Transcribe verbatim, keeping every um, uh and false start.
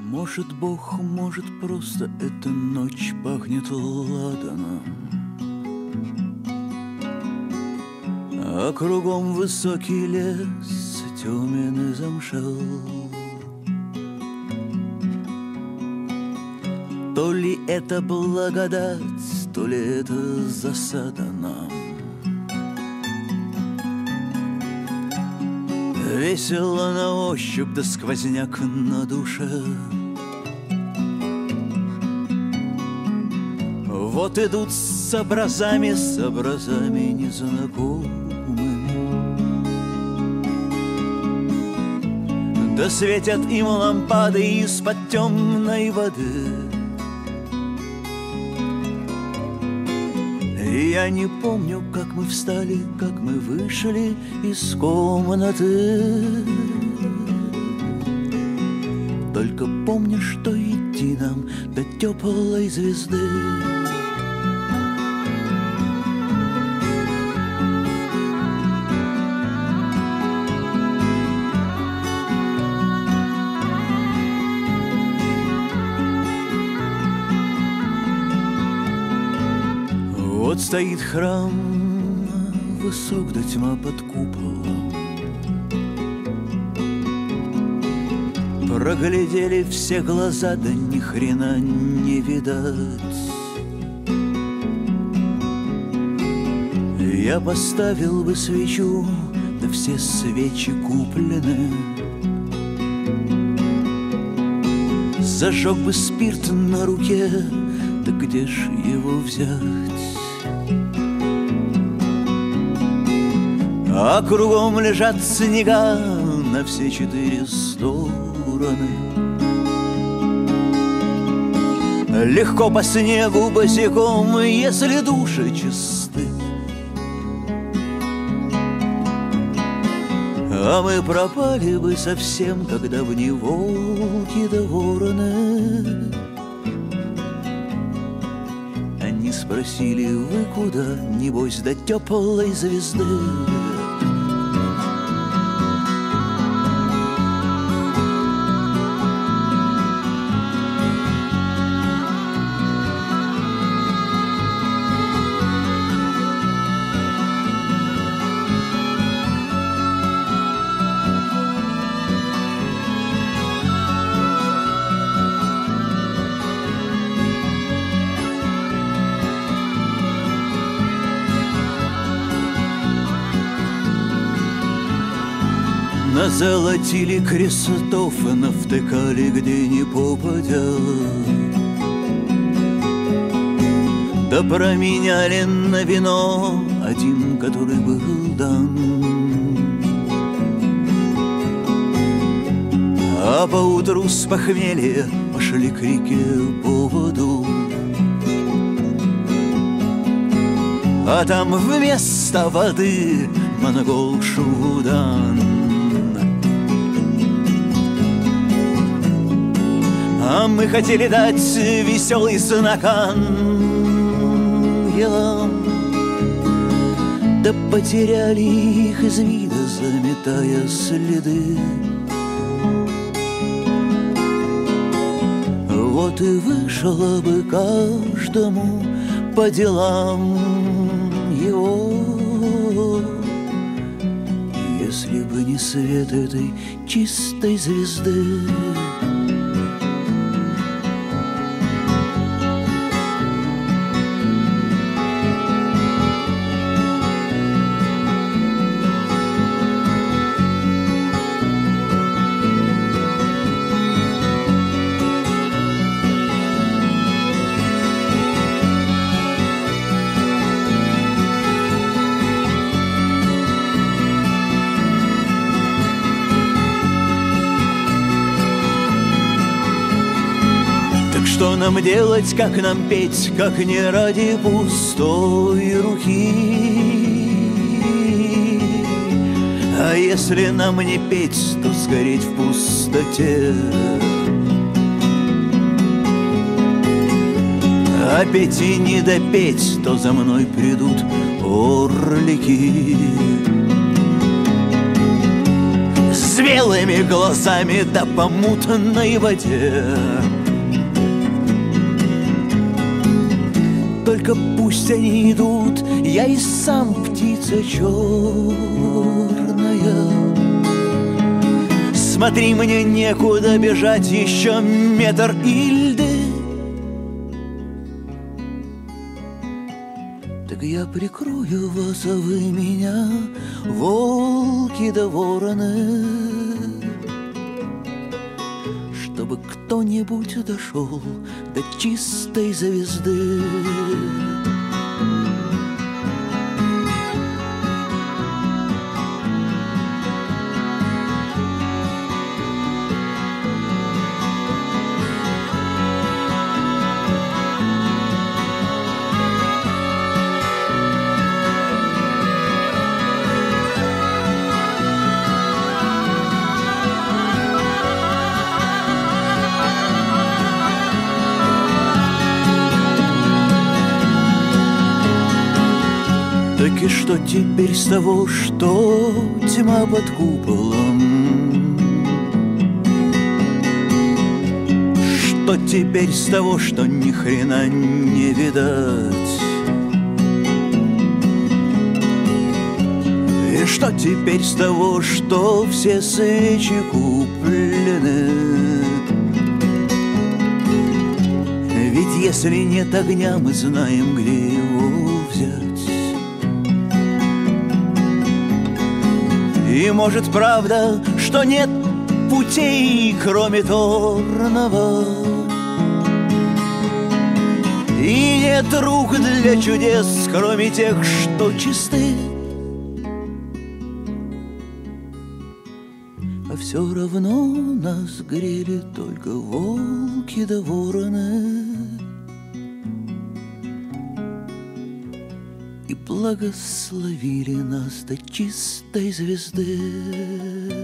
Может, Бог, может, просто эта ночь пахнет ладаном, а кругом высокий лес темен и замшел. То ли это благодать, то ли это засада нам. Весело на ощупь, да сквозняк на душе. Вот идут с образами, с образами незнакомыми, да светят им лампады из-под темной воды. И я не помню, как мы встали, как мы вышли из комнаты. Только помню, что идти нам до теплой звезды. Вот стоит храм, высок до тьма под куполом. Проглядели все глаза, да ни хрена не видать. Я поставил бы свечу, да все свечи куплены. Зажег бы спирт на руке, да где ж его взять? А кругом лежат снега на все четыре стороны. Легко по снегу босиком, если души чисты. А мы пропали бы совсем, когда в ней волки да вороны. Они спросили: вы куда? Небось до теплой звезды. Назолотили крестов и навтыкали где ни попадя, да променяли на вино один, который был дан. А поутру с похмелья пошли к реке по воду, а там вместо воды монгол Шуудан. А мы хотели дать веселый знак ангелам, да потеряли их из вида, заметая следы. Вот и вышло бы каждому по делам его, если бы не свет этой чистой звезды. Что нам делать, как нам петь, как не ради пустой руки? А если нам не петь, то сгореть в пустоте. А петь и не допеть, то за мной придут орлики. Зверь! белыми глазами да по мутной воде. Только пусть они идут, я и сам птица черная. Смотри, мне некуда бежать, еще метр и льды. Так я прикрою вас, а вы меня, волки да вороны, чтобы кто-нибудь дошел до чистой звезды. Так и что теперь с того, что тьма под куполом? Что теперь с того, что ни хрена не видать? И что теперь с того, что все свечи куплены? Ведь если нет огня, мы знаем, где его взять. И может правда, что нет путей, кроме торного, и нет рук для чудес, кроме тех, что чисты. А все равно нас грели только волки да вороны и благословили нас до чистой звезды.